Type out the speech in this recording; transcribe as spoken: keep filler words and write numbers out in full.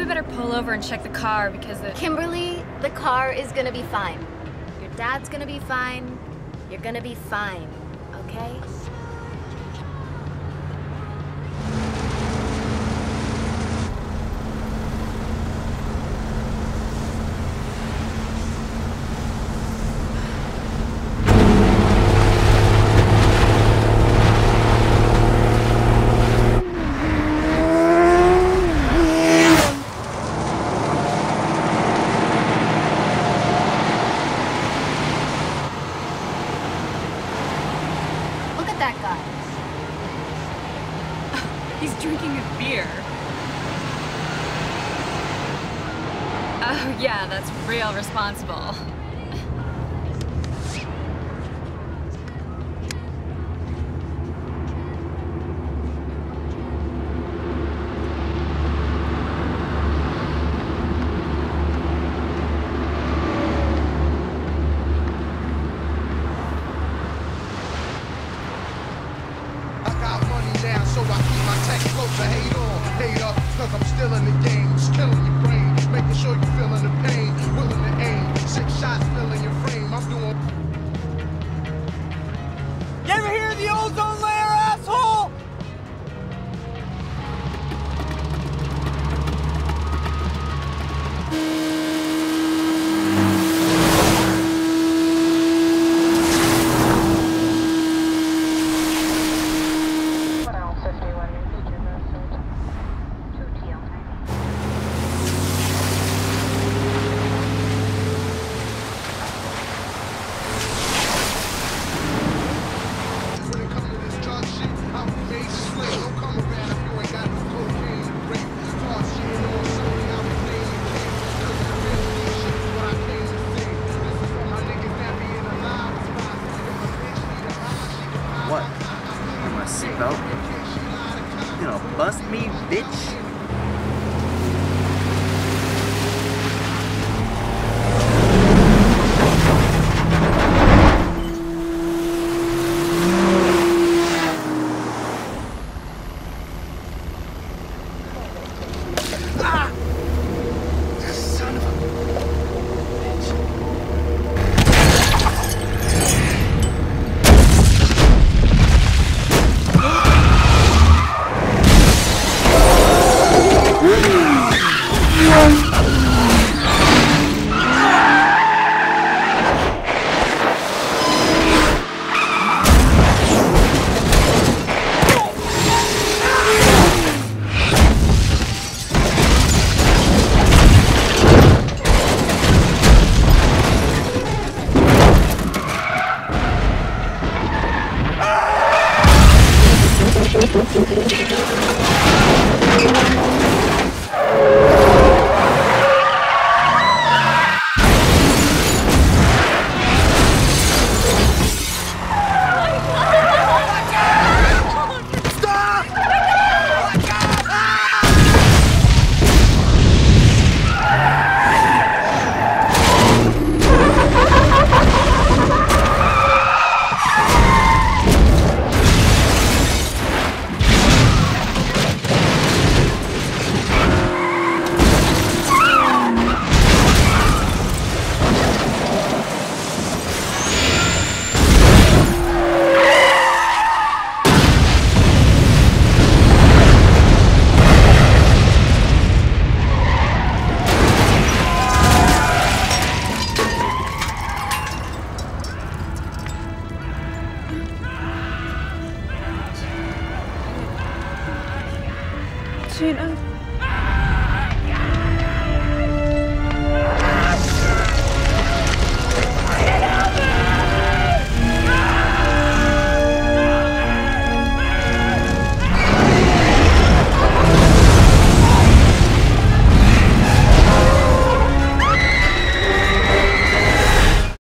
we better pull over and check the car because the... Kimberly, the car is gonna be fine. Your dad's gonna be fine. You're gonna be fine, okay? That guy. He's drinking a beer. Oh yeah, that's real responsible. So I keep my tech close to hate on, hate up, cause I'm still in the game, just killing your brain, making sure you're feeling the pain, willing to aim, six shots filling your frame, I'm doing... You ever hear of the ozone layer, asshole? What? You my seatbelt? You gonna bust me, bitch? Gina.